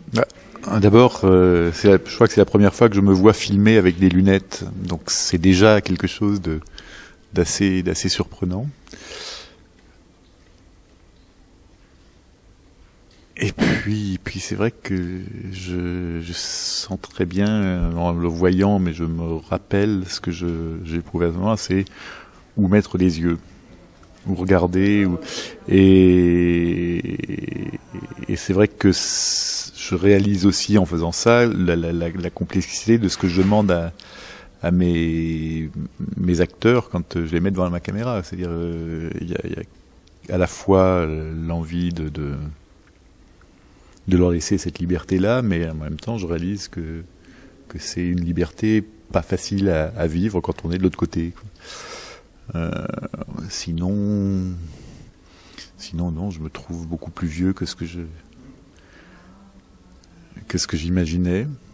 D'abord, je crois que c'est la première fois que je me vois filmer avec des lunettes, donc c'est déjà quelque chose d'assez surprenant. Et puis c'est vrai que je sens très bien en le voyant, mais je me rappelle ce que j'ai éprouvé à ce moment, c'est où mettre les yeux, où regarder, et, et c'est vrai que je réalise aussi en faisant ça la complexité de ce que je demande à mes acteurs quand je les mets devant ma caméra. C'est-à-dire, il y a à la fois l'envie de leur laisser cette liberté-là, mais en même temps, je réalise que c'est une liberté pas facile à vivre quand on est de l'autre côté. Euh, sinon, sinon, non, je me trouve beaucoup plus vieux que ce que j'imaginais.